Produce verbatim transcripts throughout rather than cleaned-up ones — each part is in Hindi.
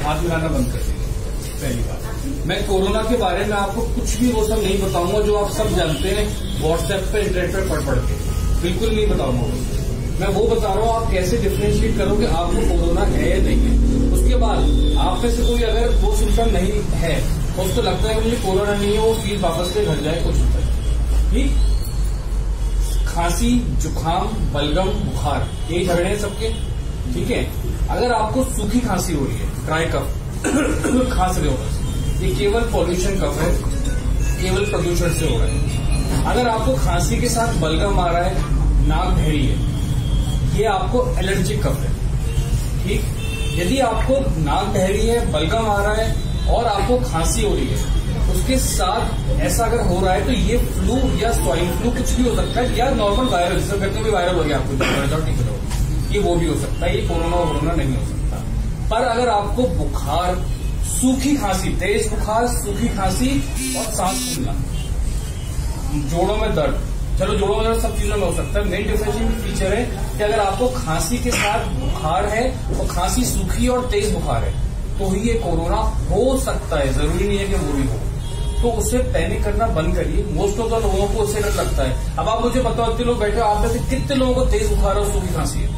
हाथ मिलाना बंद कर दीजिए। पहली बात, मैं कोरोना के बारे में आपको कुछ भी वो सब नहीं बताऊंगा जो आप सब जानते हैं व्हाट्सएप पे इंटरनेट पे पढ़ पढ़ के, बिल्कुल नहीं बताऊंगा। मैं वो बता रहा हूँ आप कैसे डिफ्रेंशिएट करोगे आपको कोरोना है या नहीं है। उसके बाद आप में से कोई अगर वो सिम्टम नहीं है, उसको लगता है मुझे कोरोना नहीं है, वो प्लीज वापस से घर जाए, कुछ होता है। ठीक, खांसी, जुकाम, बलगम, बुखार, यही झगड़े हैं सबके। ठीक है, अगर आपको सूखी खांसी हो रही है, ड्राई कफ खांस रहे हो, ये केवल पॉल्यूशन कफ है, केवल प्रदूषण से हो रहा है। अगर आपको खांसी के साथ बलगम आ रहा है, नाक बह रही है, ये आपको एलर्जिक कफ है। ठीक, यदि आपको नाक बह रही है, बलगम आ रहा है और आपको खांसी हो रही है, उसके साथ ऐसा अगर हो रहा है तो ये फ्लू या स्वाइन फ्लू कुछ भी हो सकता है, या नॉर्मल वायरल, जिसे कहते हैं भी वायरल हो गया आपको, ठीक है, ये वो भी हो सकता है। ये कोरोना वोरोना नहीं हो सकता। पर अगर आपको बुखार, सूखी खांसी, तेज बुखार, सूखी खांसी और सांस फूलना, जोड़ों में दर्द, चलो जोड़ों में दर्द सब चीजों में हो सकता है। मेन डिफरेंशिएटिंग फीचर है कि अगर आपको खांसी के साथ बुखार है और खांसी सूखी और तेज बुखार है तो ही ये कोरोना हो सकता है, जरूरी नहीं है कि वो भी हो। तो उससे पैनिक करना बंद करिए। मोस्ट ऑफ द लोगों को उससे डर लगता है। अब आप मुझे बताओ, इतने लोग बैठे हो, आप में से कितने लोगों को तेज बुखार और सूखी खांसी है?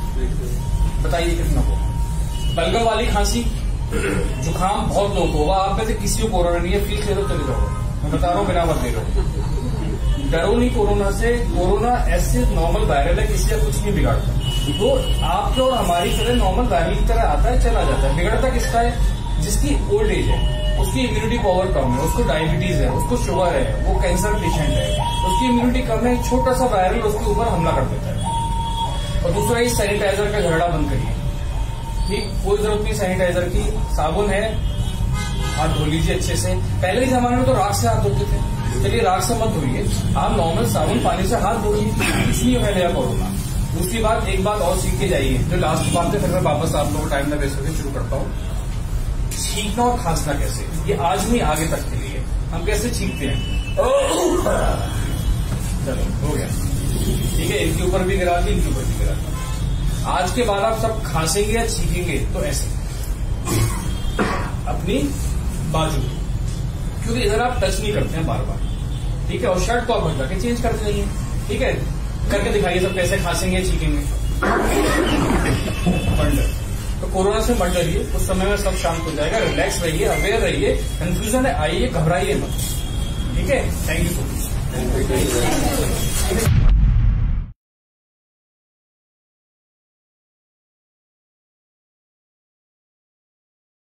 बताइए कितना को। बलगम वाली खांसी, जुकाम बहुत लोग होगा, आप में से किसी को कोरोना नहीं है, फील करो चले जाओ। मैं बता रहा हूँ, बिना मत दे रहा, डरो नहीं कोरोना से। कोरोना ऐसे नॉर्मल वायरल है, किसी का कुछ नहीं बिगाड़ता। तो आपके और हमारी तरह नॉर्मल वायरल की तरह आता है, चला जाता है। बिगड़ता किसका है? जिसकी ओल्ड एज है, उसकी इम्यूनिटी पावर कम है, उसको डायबिटीज है, उसको शुगर है, वो कैंसर पेशेंट है, उसकी इम्यूनिटी कम है, छोटा सा वायरल उसके ऊपर हमला कर देता है। और दूसरा, ये सैनिटाइजर का झगड़ा बंद करिए। ठीक, कोई जरूरत नहीं सैनिटाइजर की, साबुन है, हाथ धो लीजिए अच्छे से। पहले के जमाने में तो राख से हाथ धोते थे, चलिए राख से मत धोइए, आप नॉर्मल साबुन पानी से हाथ धोइए, इसलिए फैलेगा कोरोना। दूसरी बात, एक बात और सीख के जाइए, जो लास्ट बात है, फिर मैं वापस आप लोगों को टाइम न वेस्ट करके शुरू करता हूँ। छींकना और खांसना कैसे, ये आज नहीं आगे तक के लिए। हम कैसे छींकते हैं? चलो हो गया, ठीक है, इनके ऊपर भी गिरा दी, इनके ऊपर भी गिरा दी। आज के बाद आप सब खांसेंगे या छींकेंगे तो ऐसे अपनी बाजू, क्योंकि इधर आप टच नहीं करते हैं बार बार। ठीक है, और शर्ट को आप बदला के चेंज करते रहिए। ठीक है, करके दिखाइए सब कैसे खांसेंगे छींकेंगे। तो कोरोना से मत डरिए, उस समय में सब शांत हो जाएगा। रिलैक्स रहिए, अवेयर रहिए, कंफ्यूजन है आइए, घबराइए मत। ठीक है, थैंक यू सो मच।